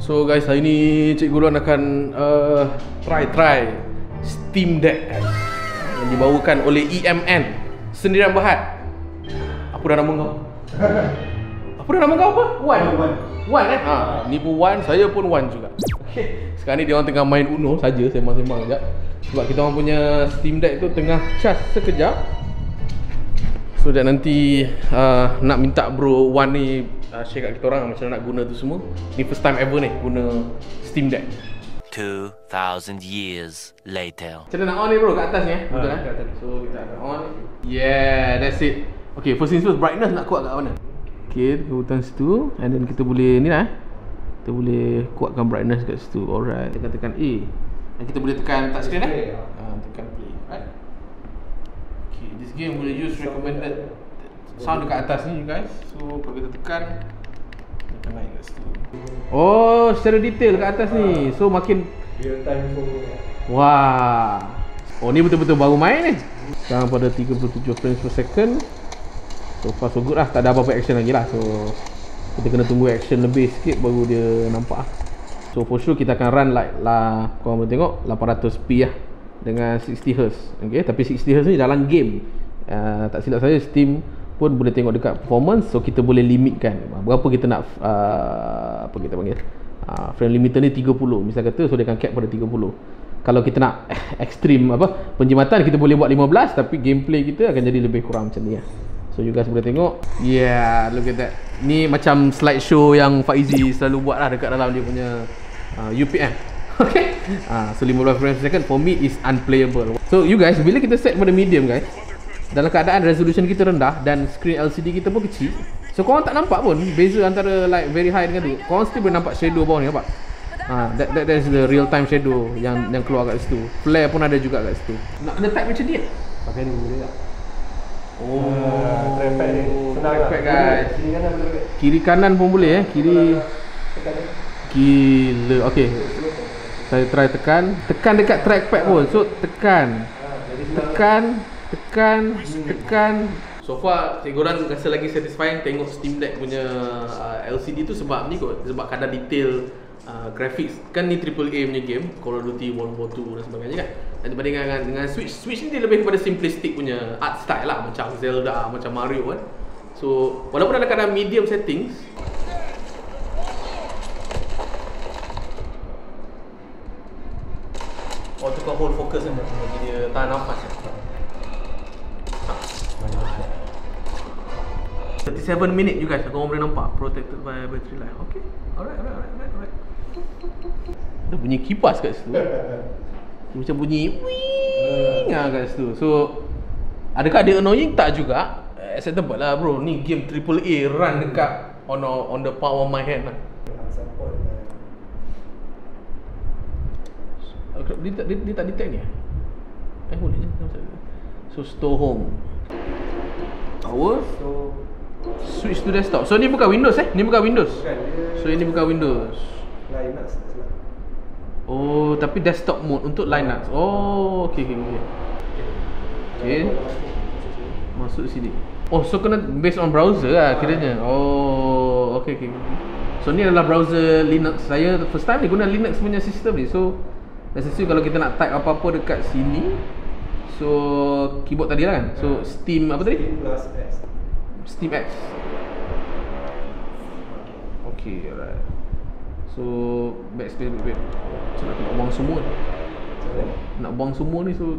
So guys, hari ni Cikgu Ron akan try Steam Deck guys, yang dibawakan oleh EMN Sendirian Berhad. Apa dah nama kau? Apa dah nama kau apa? Wan kan? Ni pun Wan, saya pun Wan juga. Okay. Sekarang ni dia orang tengah main Uno saja, sembang-sembang sekejap. Sebab kita orang punya Steam Deck tu tengah charge sekejap. So that nanti nak minta bro Wan ni share kat kita orang macam mana nak guna tu semua. Ni first time ever ni guna Steam Deck. 2000 years later. Macam mana nak on ni bro kat atas ni betul kan? Kat atas. So kita akan on. Yeah, that's it. Okay, first things first, brightness nak kuat kat mana? Okay, ke hutan situ. And then kita boleh ni lah, kita boleh kuatkan brightness kat situ. Alright, tekan A. Dan kita boleh tekan touchscreen tekan play. Right? Okay, this game boleh use recommended sound dekat atas ni guys. So kalau kita tekan, dia akan naik kat situ. Oh, secara detail kat atas ni. So makin real time phone. wah. Oh, ni betul-betul baru main ni. Sekarang pada 37 frames per second. So far so good lah, tak ada apa-apa action lagi lah. So kita kena tunggu action lebih sikit baru dia nampak lah. So for sure kita akan run like lah, korang boleh tengok 800p lah dengan 60Hz. Okay, tapi 60Hz ni dalam game. Tak silap saya Steam pun boleh tengok dekat performance. So kita boleh limitkan berapa kita nak apa kita panggil frame limiter ni 30 misal kata. So dia akan cap pada 30. Kalau kita nak ekstrim penjimatan, kita boleh buat 15, tapi gameplay kita akan jadi lebih kurang macam ni lah. So you guys boleh tengok. Yeah, look at that. Ni macam slideshow yang Faizi selalu buat lah dekat dalam dia punya UPM. Okay. So 15 frames per second for me is unplayable. So you guys, bila kita set pada medium guys, dalam keadaan resolution kita rendah dan screen LCD kita pun kecil, so korang tak nampak pun beza antara like very high dengan tu. Korang still boleh nampak shadow bawah ni, nampak? That is the real time shadow yang keluar kat situ. Flare pun ada juga kat situ. Nak kena type macam ni kan? Pakai ni boleh tak? Oh, trackpad ni senang trackpad lah. guys. Kiri kanan boleh. Kiri kanan pun boleh kiri. Tekan. Gila. Okay, saya try tekan dekat trackpad pun. So tekan. So far Cikgu Ron rasa lagi satisfying tengok Steam Deck punya LCD tu sebab ni kot, sebab kadar detail graphics. Kan ni AAA punya game, Call of Duty World War 2 dan sebagainya kan. Dan dibandingkan dengan Switch ni dia lebih kepada simplistic punya art style lah, macam Zelda, macam Mario kan. So walaupun dalam keadaan medium settings, tukar hold focus kan, bagi dia tahan nafas. 37 minit you guys, korang boleh nampak protected by battery life. Okay, alright. Ada bunyi kipas kat situ. Macam bunyi wing kat situ. So adakah dia annoying? Tak juga. Acceptable lah bro. Ni game AAA run dekat on the palm of my hand lah. Dia tak detect ni boleh je. So store home, power, switch to desktop. So ni bukan Windows ni bukan Windows. So ini bukan Windows, Linux. oh tapi desktop mode untuk Linux. Oh okay. Masuk sini. Oh so kena based on browser lah kiranya. Oh okay. So ni adalah browser Linux. Saya first time ni guna Linux punya sistem ni. So necessary kalau kita nak type apa-apa dekat sini, so keyboard tadi lah kan. So Steam apa tadi? Steam X. Okay, alright. So backspace back. So nak buang semua ni. Nak buang semua ni so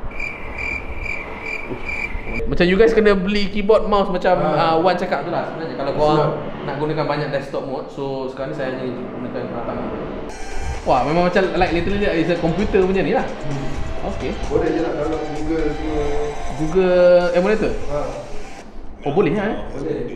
macam you guys kena beli keyboard mouse macam Wan cakap tu lah sebenarnya. Kalau korang nak gunakan banyak desktop mode, so sekarang ni saya hanya gunakan pertama. Wah, memang macam like literally is a computer punya ni lah. Okay. Boleh je nak download Google semua. Google emulator? Oh boleh Boleh.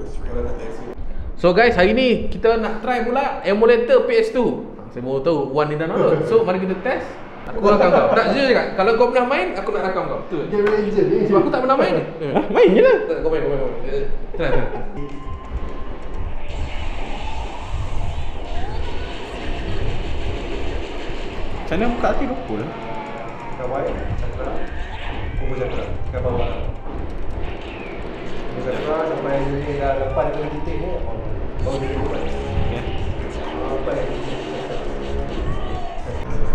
So guys, hari ni kita nak try pula emulator PS2. Saya baru tahu Wan ni dah download. So mari kita test. Aku rakam kau. Tak je cakap. Kalau kau pernah main, aku nak rakam kau. Betul. Game Ranger ni. Sebab aku tak pernah main. Main je lah. Kau main. Try. Macam mana buka hati lupa lah. Tekan Y, cakra. Kumpul cakra. Tekan bawah. Kumpul cakra sampai dia dah lepas daripada titik ni, baru dia buat. Okay. Lepas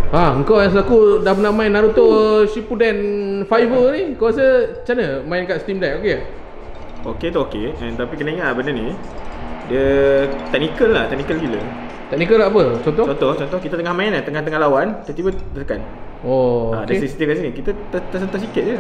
Engkau yang selaku dah pernah main Naruto Shippuden Fiver ni, kau rasa macam mana main kat Steam Deck? Okey tak? Okey tu okey. Tapi kena ingat benda ni dia technical lah, technical gila. Technical apa? Contoh? Contoh kita tengah main tengah-tengah lawan, tiba-tiba tekan. Ada Okay. sistem kat sini. Kita tersentuh sikit je.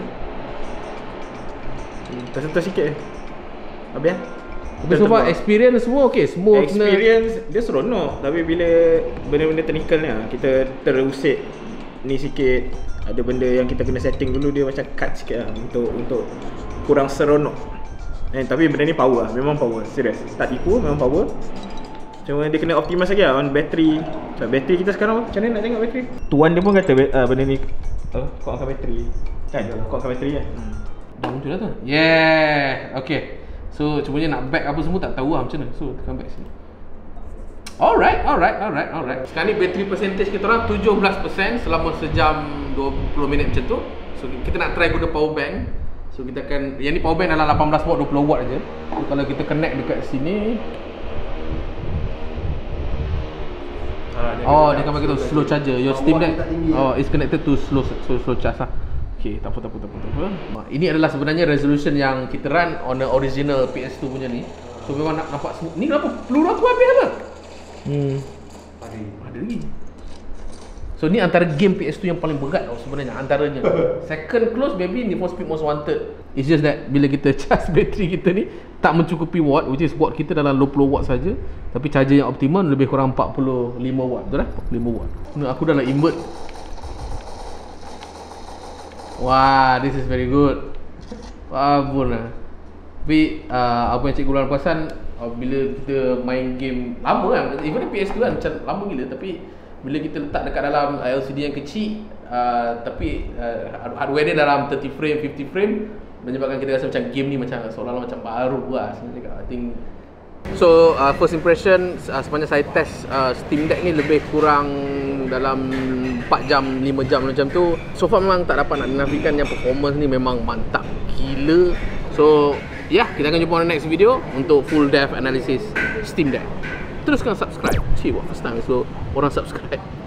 Tersentuh sikit je. Habis lah. Tapi so far experience semua okey, semua Experience dia seronok. Tapi bila benda-benda technical ni kita terusik ni sikit. Ada benda yang kita kena setting dulu, dia macam cut sikit lah untuk kurang seronok. Tapi benda ni power lah, memang power, serius. Tak tipu, memang power. Cuma dia kena optimize lagi lah on bateri. Sebab bateri kita sekarang macam mana nak tengok bateri? Tuan dia pun kata benda ni kau angkat bateri. Kan? Kau angkat bateri kan? dah muncul dah tu. Yeah. Okay. So cumanya nak back apa semua tak tahu lah macam mana. So tekan back sini. Alright. Sekarang ni battery percentage kita orang 17% selama sejam 20 minit macam tu. So kita nak try guna power bank. So kita akan, yang ni power bank dalam 18 watt 20 watt aja. So kalau kita connect dekat sini, dia akan bagi tu slow charger. Your Steam Deck is connected to slow charge lah. Okay, tak apa. Ini adalah sebenarnya resolution yang kita run on the original PS2 punya ni. So memang nampak smooth. Ni kenapa peluru aku habis apa? Ada lagi. So ni antara game PS2 yang paling berat tau sebenarnya, antaranya. Second close maybe Need for Speed Most Wanted. It's just that bila kita charge bateri kita ni tak mencukupi watt, which is watt kita dalam 20 watt saja. Tapi charger yang optimum lebih kurang 45 watt, betul tak? 45 watt. Aku dah nak invert. Wah, this is very good. Babon lah. Tapi apa yang Cikgu Luan perasan, bila kita main game lama kan, even PS2 kan macam lama gila, tapi bila kita letak dekat dalam LCD yang kecil, tapi hardware dia dalam 30 frame, 50 frame, menyebabkan kita rasa macam game ni macam seolah-olah macam baru lah sebenarnya. I think so. First impression sepanjang saya test Steam Deck ni lebih kurang dalam 4 jam, 5 jam macam tu. So far memang tak dapat nak dinafikan yang performance ni memang mantap gila. So kita akan jumpa on the next video untuk full depth analysis Steam Deck. Teruskan subscribe. Cik, what first time so orang subscribe.